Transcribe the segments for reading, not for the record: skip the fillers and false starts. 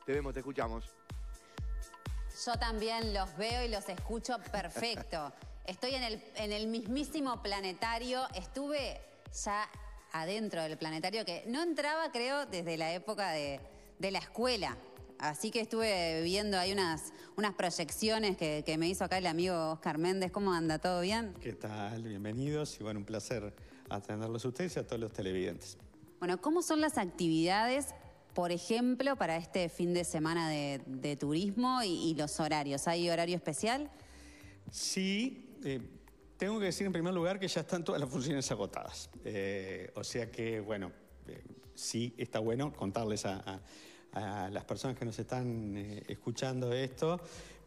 Te vemos, te escuchamos. Yo también los veo y los escucho perfecto. Estoy en el mismísimo planetario. Estuve ya adentro del planetario, que no entraba, creo, desde la época de la escuela. Así que estuve viendo ahí unas proyecciones que me hizo acá el amigo Oscar Méndez. ¿Cómo anda? ¿Todo bien? ¿Qué tal? Bienvenidos y bueno, un placer atenderlos a ustedes y a todos los televidentes. Bueno, ¿cómo son las actividades, por ejemplo, para este fin de semana de turismo y los horarios? ¿Hay horario especial? Sí, tengo que decir en primer lugar que ya están todas las funciones agotadas. O sea que, bueno, sí está bueno contarles a las personas que nos están escuchando esto.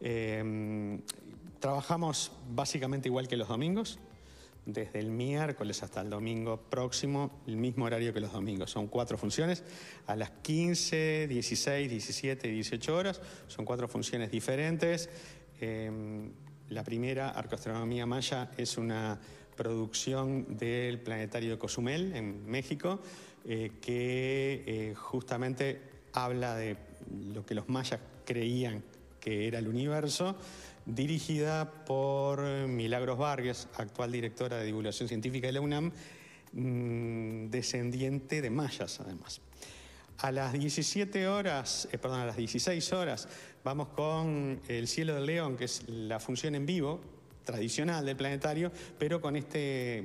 Trabajamos básicamente igual que los domingos. Desde el miércoles hasta el domingo próximo, el mismo horario que los domingos. Son 4 funciones, a las 15, 16, 17 y 18 horas. Son 4 funciones diferentes. La primera, Arcoastronomía Maya, es una producción del Planetario de Cozumel, en México, que justamente habla de lo que los mayas creían que era el universo, dirigida por Milagros Vargas, actual directora de divulgación científica de la UNAM, descendiente de mayas además. A las 16 horas vamos con El Cielo del León, que es la función en vivo tradicional del planetario, pero con esta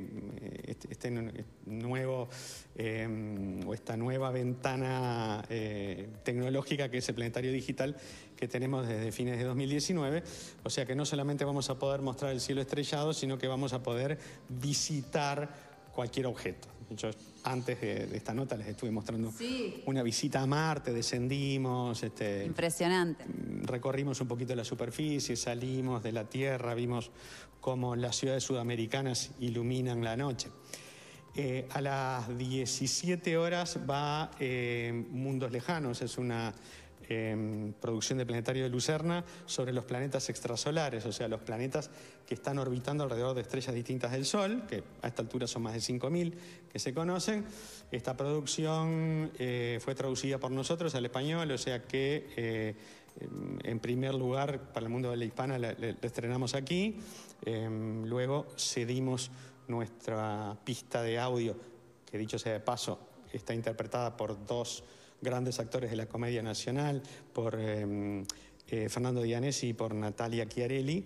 nueva ventana tecnológica que es el planetario digital que tenemos desde fines de 2019. O sea que no solamente vamos a poder mostrar el cielo estrellado, sino que vamos a poder visitar cualquier objeto. Yo antes de esta nota les estuve mostrando una visita a Marte, descendimos. Impresionante. Recorrimos un poquito la superficie, salimos de la Tierra, vimos cómo las ciudades sudamericanas iluminan la noche. A las 17 horas va Mundos Lejanos, es una producción del Planetario de Lucerna sobre los planetas extrasolares, o sea, los planetas que están orbitando alrededor de estrellas distintas del Sol, que a esta altura son más de 5.000 que se conocen. Esta producción fue traducida por nosotros al español, o sea que en primer lugar para el mundo de la hispana la estrenamos aquí, luego cedimos nuestra pista de audio, que dicho sea de paso, está interpretada por 2 grandes actores de la Comedia Nacional, por Fernando Dianesi y por Natalia Chiarelli,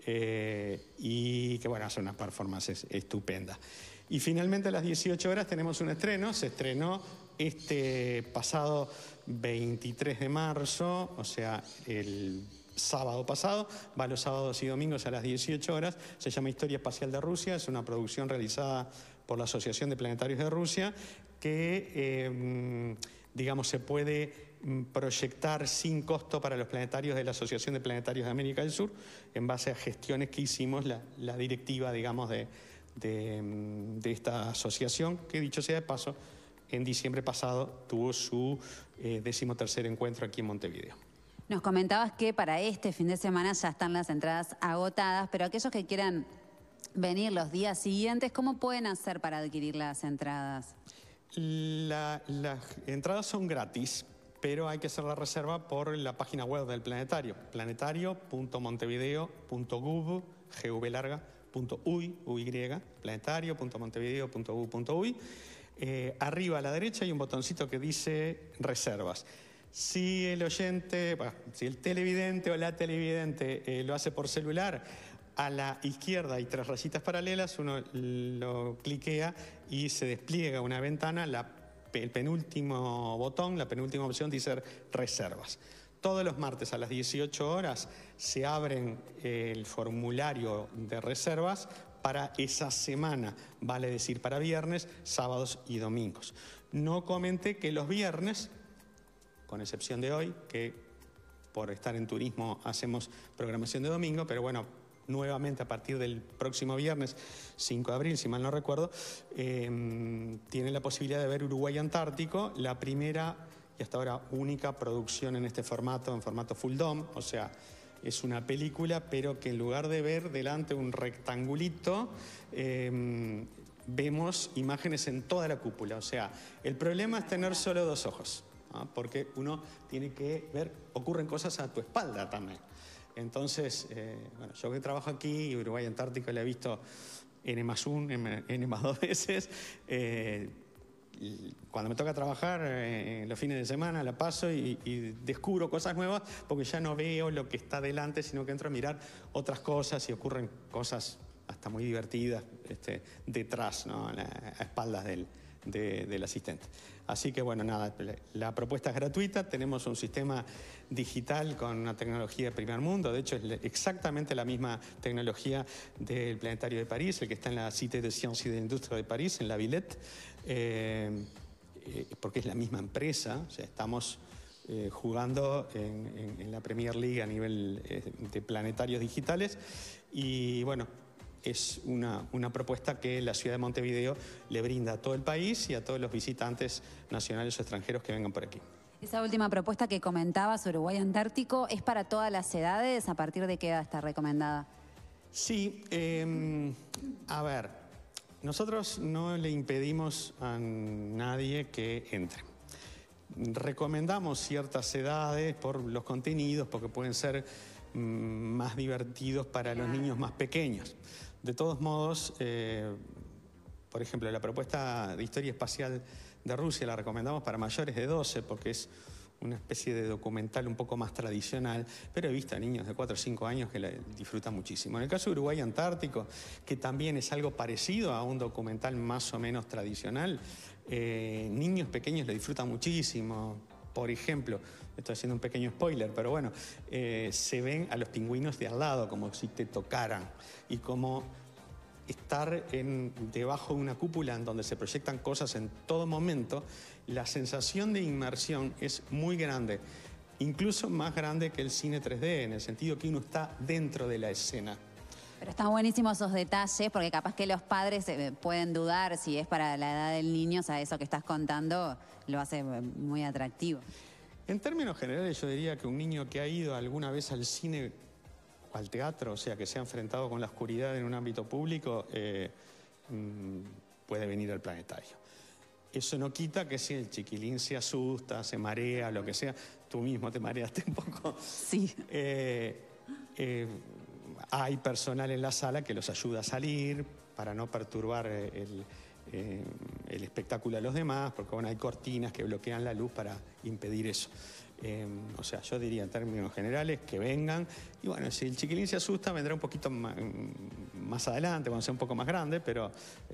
y que bueno, hace una performance estupenda. Y finalmente a las 18 horas tenemos un estreno, se estrenó este pasado 23 de marzo, o sea, el sábado pasado, va los sábados y domingos a las 18 horas, se llama Historia Espacial de Rusia, es una producción realizada por la Asociación de Planetarios de Rusia, que digamos, se puede proyectar sin costo para los planetarios de la Asociación de Planetarios de América del Sur, en base a gestiones que hicimos la directiva, digamos, de esta asociación, que dicho sea de paso, en diciembre pasado tuvo su 13º encuentro aquí en Montevideo. Nos comentabas que para este fin de semana ya están las entradas agotadas, pero aquellos que quieran venir los días siguientes, ¿cómo pueden hacer para adquirir las entradas? Las entradas son gratis, pero hay que hacer la reserva por la página web del planetario, planetario.montevideo.uy, planetario.montevideo.uy. Arriba a la derecha hay un botoncito que dice reservas. Si el oyente, si el televidente o la televidente lo hace por celular, a la izquierda hay 3 rayitas paralelas, uno lo cliquea y se despliega una ventana, el penúltimo botón, la penúltima opción dice reservas. Todos los martes a las 18 horas se abren el formulario de reservas para esa semana, vale decir para viernes, sábados y domingos. No comenté que los viernes, con excepción de hoy, que por estar en turismo hacemos programación de domingo, pero bueno, nuevamente a partir del próximo viernes, 5 de abril, si mal no recuerdo, tienen la posibilidad de ver Uruguay Antártico, la primera y hasta ahora única producción en este formato, en formato full dome, o sea, es una película, pero que en lugar de ver delante un rectangulito, vemos imágenes en toda la cúpula. O sea, el problema es tener solo 2 ojos. ¿no? Porque uno tiene que ver, ocurren cosas a tu espalda también. Entonces, bueno, yo que trabajo aquí, Uruguay Antártico, le he visto N+1, N+2 veces. Cuando me toca trabajar los fines de semana la paso y descubro cosas nuevas porque ya no veo lo que está delante, sino que entro a mirar otras cosas y ocurren cosas hasta muy divertidas detrás, ¿no? A espaldas del asistente. Así que bueno, nada, la propuesta es gratuita, tenemos un sistema digital con una tecnología de primer mundo, de hecho es exactamente la misma tecnología del Planetario de París, el que está en la Cité de Sciences y de Industria de París, en la Villette, porque es la misma empresa, o sea, estamos jugando en la Premier League a nivel de planetarios digitales y bueno, es una propuesta que la ciudad de Montevideo le brinda a todo el país y a todos los visitantes nacionales o extranjeros que vengan por aquí. Esa última propuesta que comentabas, Uruguay Antártico, ¿es para todas las edades? ¿A partir de qué edad está recomendada? Sí, a ver, nosotros no le impedimos a nadie que entre. Recomendamos ciertas edades por los contenidos, porque pueden ser más divertidos para los niños más pequeños. De todos modos, por ejemplo, la propuesta de historia espacial de Rusia la recomendamos para mayores de 12 porque es una especie de documental un poco más tradicional, pero he visto a niños de 4 o 5 años que la disfrutan muchísimo. En el caso de Uruguay Antártico, que también es algo parecido a un documental más o menos tradicional, niños pequeños lo disfrutan muchísimo. Por ejemplo, estoy haciendo un pequeño spoiler, pero bueno, se ven a los pingüinos de al lado como si te tocaran y como estar debajo de una cúpula en donde se proyectan cosas en todo momento, la sensación de inmersión es muy grande, incluso más grande que el cine 3D, en el sentido que uno está dentro de la escena. Pero están buenísimos esos detalles, porque capaz que los padres pueden dudar si es para la edad del niño, o sea, eso que estás contando lo hace muy atractivo. En términos generales, yo diría que un niño que ha ido alguna vez al cine o al teatro, o sea, que se ha enfrentado con la oscuridad en un ámbito público, puede venir al planetario. Eso no quita que si el chiquilín se asusta, se marea, lo que sea, tú mismo te mareaste un poco. Sí. Hay personal en la sala que los ayuda a salir para no perturbar el espectáculo a los demás, porque bueno, hay cortinas que bloquean la luz para impedir eso. O sea, yo diría en términos generales que vengan y bueno, si el chiquilín se asusta vendrá un poquito más adelante, cuando sea un poco más grande, pero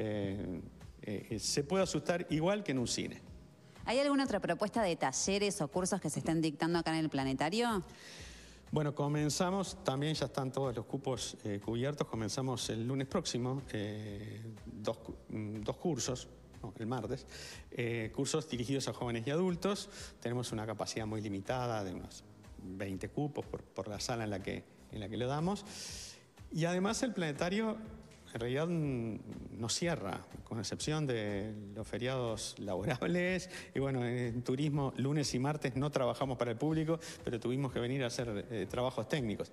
se puede asustar igual que en un cine. ¿Hay alguna otra propuesta de talleres o cursos que se estén dictando acá en el planetario? Bueno, comenzamos, también ya están todos los cupos cubiertos, comenzamos el lunes próximo, dos cursos, no, el martes, cursos dirigidos a jóvenes y adultos. Tenemos una capacidad muy limitada de unos 20 cupos por la sala en la que lo damos. Y además el planetario en realidad no cierra, con excepción de los feriados laborables. Y bueno, en turismo, lunes y martes no trabajamos para el público, pero tuvimos que venir a hacer trabajos técnicos.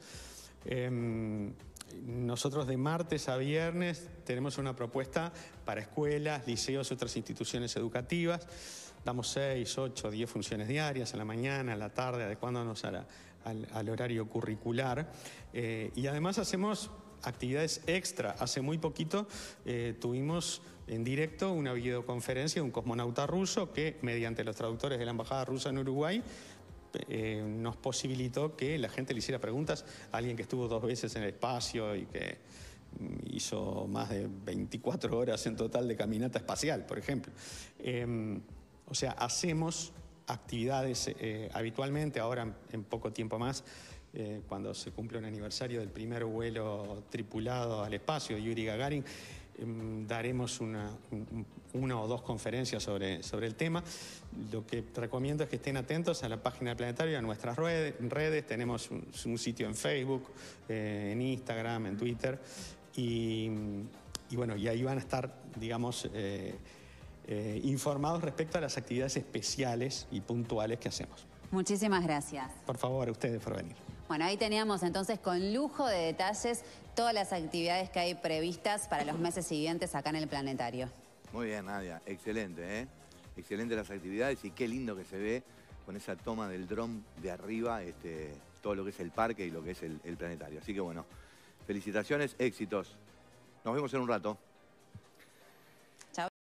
Nosotros de martes a viernes tenemos una propuesta para escuelas, liceos y otras instituciones educativas. Damos 6, 8, 10 funciones diarias, a la mañana, a la tarde, adecuándonos al horario curricular. Y además hacemos actividades extra. Hace muy poquito tuvimos en directo una videoconferencia de un cosmonauta ruso que, mediante los traductores de la Embajada Rusa en Uruguay, nos posibilitó que la gente le hiciera preguntas a alguien que estuvo 2 veces en el espacio y que hizo más de 24 horas en total de caminata espacial, por ejemplo. O sea, hacemos actividades habitualmente, ahora en poco tiempo más, cuando se cumple un aniversario del primer vuelo tripulado al espacio de Yuri Gagarin, daremos una o 2 conferencias sobre el tema. Lo que recomiendo es que estén atentos a la página del planetario, a nuestras redes. Tenemos un sitio en Facebook, en Instagram, en Twitter, y bueno, y ahí van a estar, digamos, informados respecto a las actividades especiales y puntuales que hacemos. Muchísimas gracias. Por favor, a ustedes por venir. Bueno, ahí teníamos entonces con lujo de detalles todas las actividades que hay previstas para los meses siguientes acá en el planetario. Muy bien, Nadia. Excelente, ¿eh? Excelente las actividades y qué lindo que se ve con esa toma del dron de arriba, todo lo que es el parque y lo que es el planetario. Así que bueno, felicitaciones, éxitos. Nos vemos en un rato.